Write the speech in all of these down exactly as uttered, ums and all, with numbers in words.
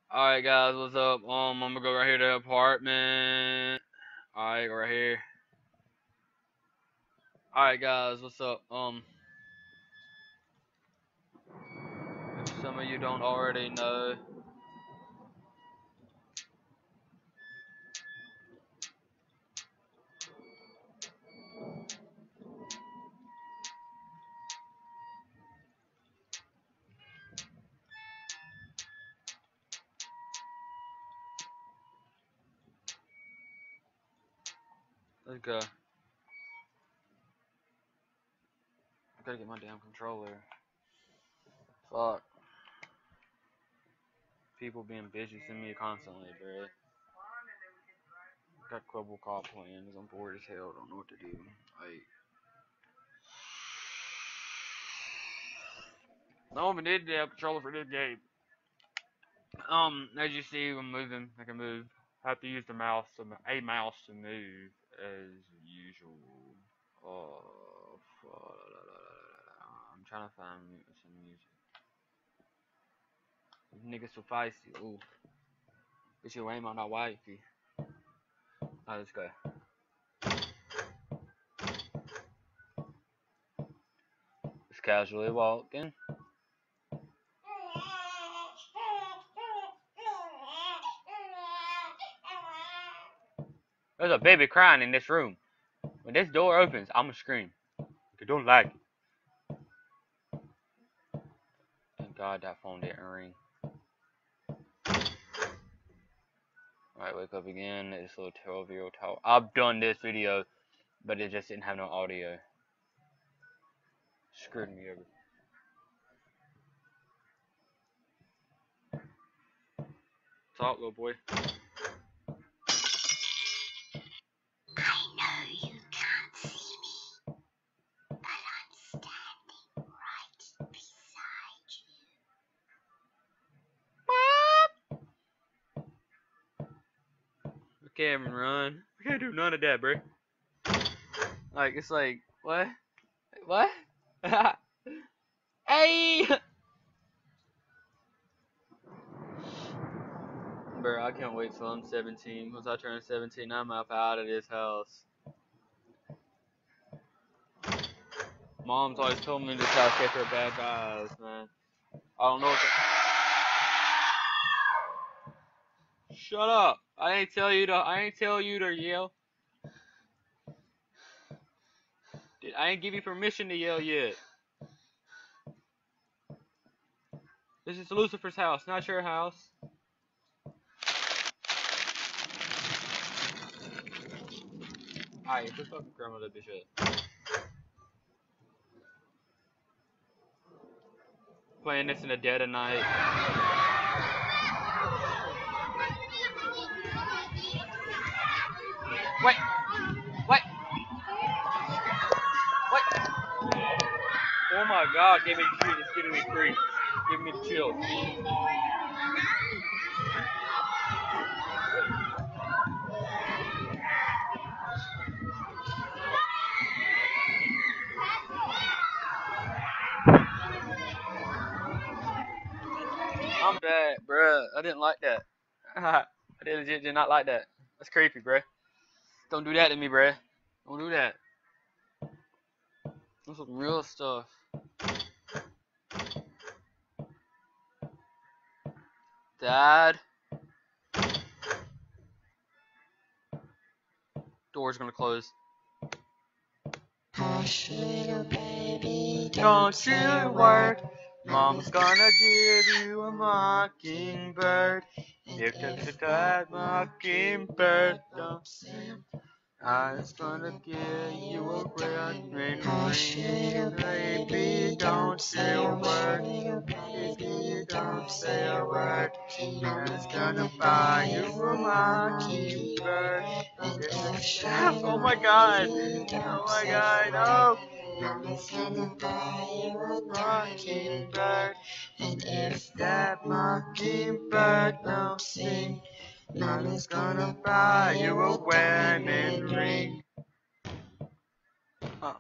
Alright guys, what's up? Um, I'm gonna go right here to the apartment. Alright, right here. Alright guys, what's up? Um, if some of you don't already know, let's go. I gotta get my damn controller. Fuck. People being bitches to me constantly, bro. Got Club Call plans. I'm bored as hell. Don't know what to do. Like, no one did the controller for this game. Um, as you see, I'm moving. I can move. I have to use the mouse, to, a mouse to move as usual. Oh, fuck. I'm trying to find some music. Niggas so feisty. Ooh. Get your aim on that wifey. Alright, let's go. Just casually walking. There's a baby crying in this room. When this door opens, I'ma scream. I don't like it. Thank God that phone didn't ring. Alright, wake up again. This little twelve year old talk. I've done this video, but it just didn't have no audio. Screwed me over. Talk, little boy. I know you can't see me, but I'm standing right beside you. I can't even run. I can't do none of that, bro. Like, it's like, what? What? Hey! Bro, I can't wait till I'm seventeen. Once I turn seventeen, I'm up out of this house. Mom's always told me this house gets her bad vibes, man. I don't know what the... Shut up! I ain't tell you to. I ain't tell you to yell. I ain't give you permission to yell yet. This is Lucifer's house, not your house. Alright, just fucking grandma that bitch up. Playing this in the dead of night. Wait! What? What? Oh my god, give me the treat, it's giving me creep. Give me the chills. I'm bad, bruh. I didn't like that. I did legit did not like that. That's creepy, bruh. Don't do that to me, bruh. Don't do that. That's some real stuff. Dad. Door's gonna close. Hush, little baby, Don't you worry. Mom's gonna give you a mockingbird. If it's a that mockingbird don't sing, I'm gonna give you a ring, ring, Hush, little baby, don't say a word. Baby, don't say a word. Mom's gonna buy you a mockingbird. Oh my god! Oh my god! No! Mama's gonna buy you a Mockingbird. and if That mockingbird don't sing, Mama's gonna buy you a wedding ring. Uh.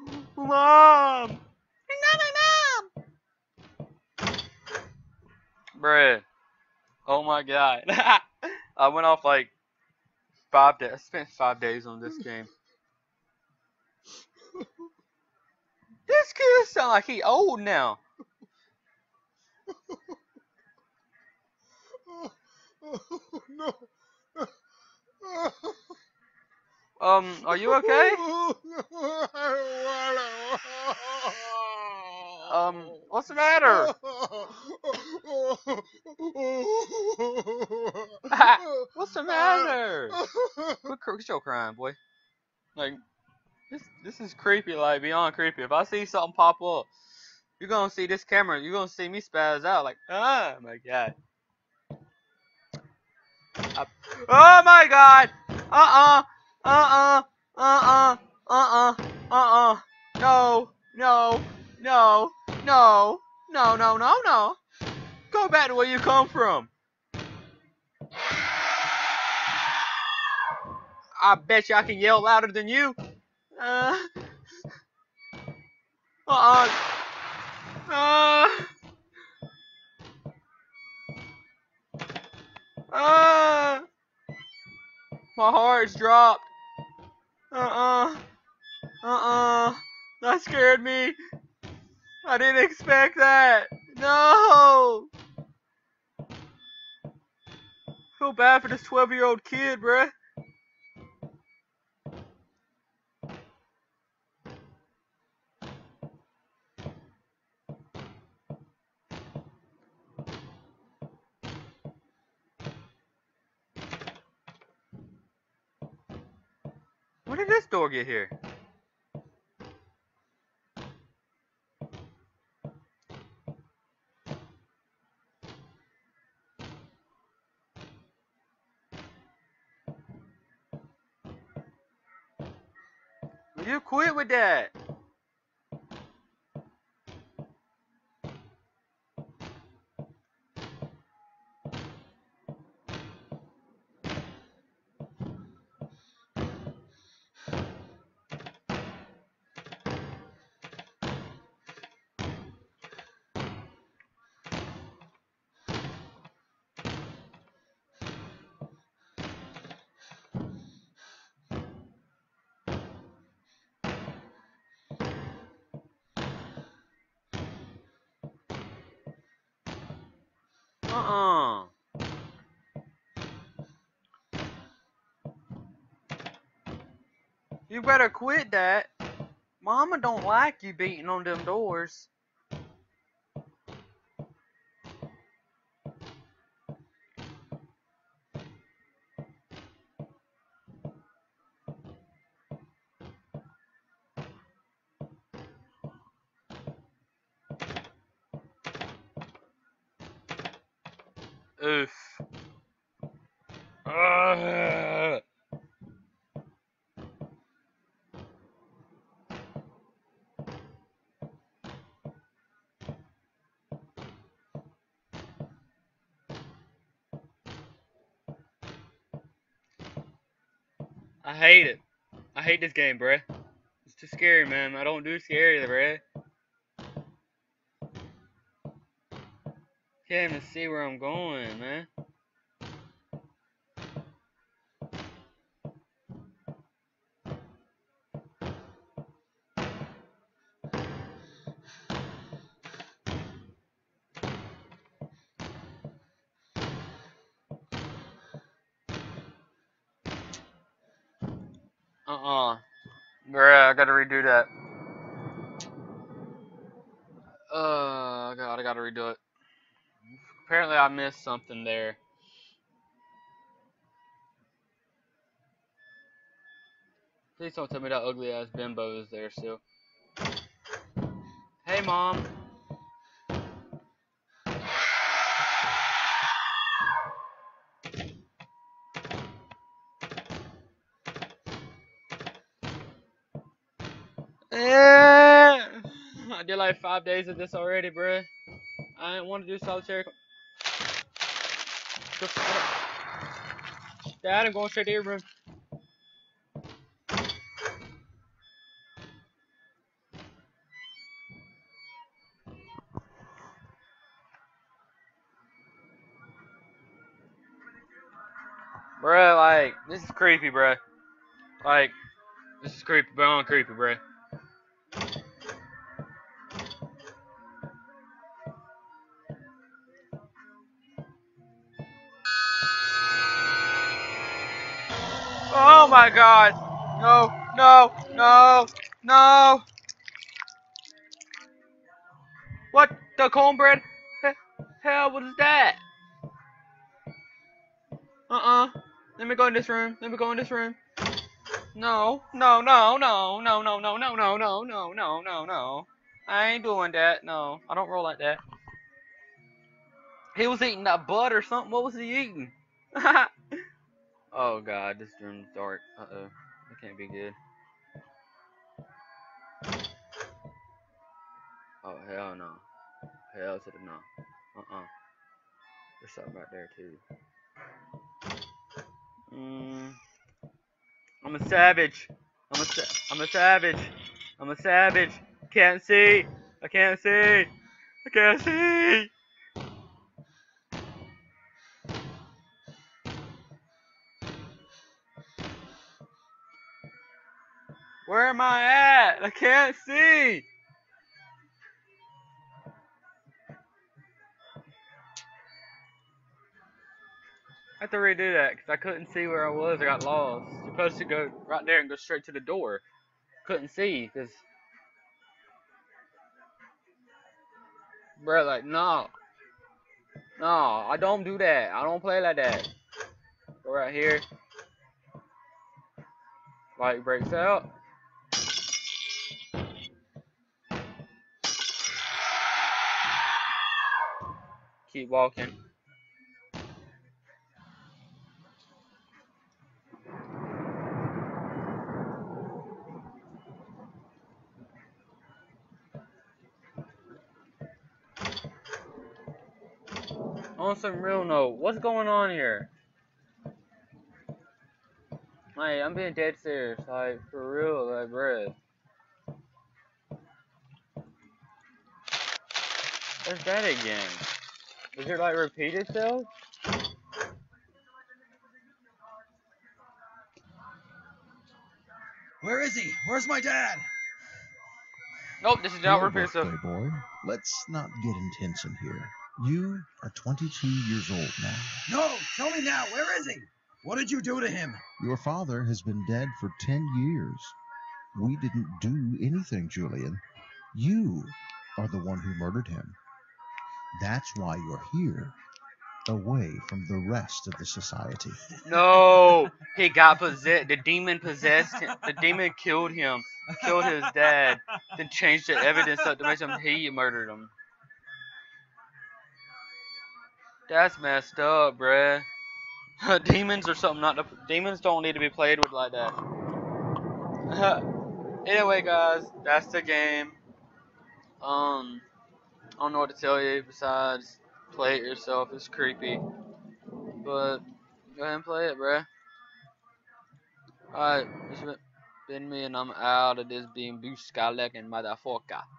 Mom! Another mom! Bruh. Oh my god. I went off like five days. I spent five days on this game. This kid sound like he old now. No. Um, are you okay? Um, what's the matter? What's the matter? Quit, quit your crying, boy. Like, this this is creepy, like beyond creepy. If I see something pop up, you're gonna see this camera. You're gonna see me spaz out, like, oh my god. I, oh my god. Uh uh. Uh uh. Uh uh. Uh uh. Uh uh. No. No. No. No. No. No. No. No. Go back to where you come from. I bet you I can yell louder than you. Uh. Uh. Uh. Uh. My heart's dropped. Uh-uh. Uh-uh. That scared me. I didn't expect that. No. Feel bad for this twelve-year-old kid, bruh. When did this door get here? Will you quit with that? Uh-uh. You better quit that. Mama don't like you beating on them doors. Oof. Ugh. I hate it. I hate this game, bruh. It's too scary, man. I don't do scary, bruh. Can't even see where I'm going, man. Uh-uh. Bruh, I gotta redo that. Oh, God, I gotta redo it. Apparently I missed something there. Please don't tell me that ugly ass bimbo is there still. Hey, Mom. Eh, I did like five days of this already, bruh. I didn't want to do solitary. Dad, I'm going straight to your room. Bruh, like, this is creepy, bruh. Like, this is creepy, beyond creepy, bruh. Oh my god! No, no, no, no! What the cornbread? He hell was that? Uh-uh. Let me go in this room. Let me go in this room. No, no, no, no, no, no, no, no, no, no, no, no, no, no. I ain't doing that. No, I don't roll like that. He was eating that bud or something. What was he eating? Oh god, this room's dark. Uh-oh. That can't be good. Oh, hell no. Hell to the no. Uh-uh. There's something right there, too. Mm. I'm a savage. I'm a, sa I'm a savage. I'm a savage. Can't see. I can't see. I can't see. Where am I at? I can't see. I have to redo that because I couldn't see where I was. I got lost. You're supposed to go right there and go straight to the door. Couldn't see because, bro, like, no. No, I don't do that. I don't play like that. Go right here. Light breaks out. Keep walking. On some real note, what's going on here? Like, I'm being dead serious. Like, for real, like, bruh. Where's that again? Does it, like, repeat itself? Where is he? Where's my dad? Nope, this is not Your repeat itself. birthday, boy. Let's not get intense in here. You are twenty-two years old now. No, tell me now. Where is he? What did you do to him? Your father has been dead for ten years. We didn't do anything, Julian. You are the one who murdered him. That's why you're here, away from the rest of the society. No, he got possessed. The demon possessed him. The demon killed him. Killed his dad. Then changed the evidence up to make him he murdered him. That's messed up, bruh. Demons or something not. To, demons don't need to be played with like that. Anyway, guys, that's the game. Um, I don't know what to tell you besides play it yourself. It's creepy, but go ahead and play it, bruh. Alright, this has been me, and I'm out of this being Boost Skylek and motherfucker.